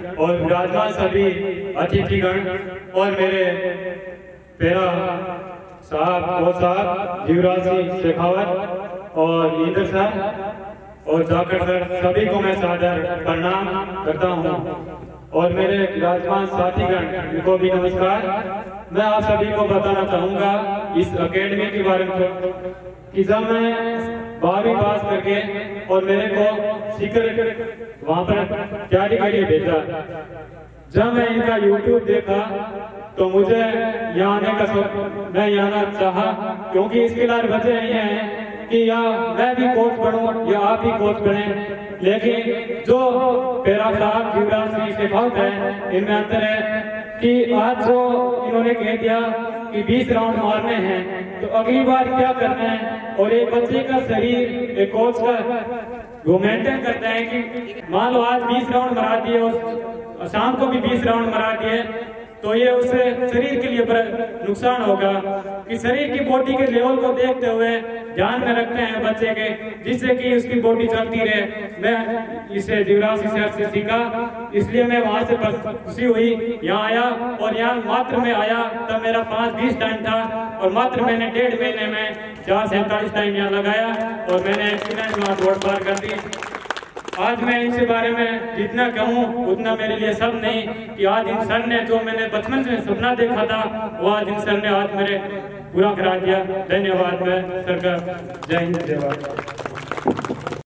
और विराजमान सभी अतिथिगण और मेरे प्यारा साहब और साहब युवराज सिंह शेखावत और ईदर साहब और जाकर सर, सभी को मैं सादर प्रणाम करता हूँ और मेरे विराजमान साथीगण को भी नमस्कार। मैं आप सभी को बताना चाहूँगा इस एकेडमी के बारे में कि जब मैं 12वीं पास करके और मेरे को सीकर वहाँ पर तैयारी के लिए भेजा, जब मैं इनका YouTube देखा तो मुझे यहाँ आने का मैं यहाँ चाहा, क्योंकि इसके लिए वजह यही है कि या मैं भी कोच बनूं या आप भी कोच बने, लेकिन जो पेरा साहब युवराज सिंह शेखावत है इनमें अंतर है कि आज जो इन्होंने कह दिया कि 20 राउंड मारने हैं तो अगली बार क्या करना है, और एक बच्चे का शरीर एक कोच का वो मेंटेन करते हैं कि मान लो आज 20 राउंड मरा दिए और शाम को भी 20 राउंड मरा दिए तो ये उससे शरीर के लिए नुकसान होगा, कि शरीर की बॉडी के लेवल को देखते हुए ध्यान में रखते हैं बच्चे के, जिससे कि उसकी बॉडी चलती रहे। मैं इसे युवराज सिंह से सीखा, इसलिए मैं वहां से खुशी हुई यहाँ आया और यहाँ मात्र में आया तब मेरा 5:20 टाइम था और मात्र मैंने 1.5 महीने में 4 से 47 टाइम यहाँ लगाया और मैंने एक्सीडेंट वहाँ दौड़ पार कर दी। आज मैं इनके बारे में जितना कहूँ उतना मेरे लिए सब नहीं, कि आज इन सर ने जो मैंने बचपन से सपना देखा था वो आज इन सर ने आज मेरे पूरा करा दिया। धन्यवाद। मैं सर का जय हिंद जय भारत।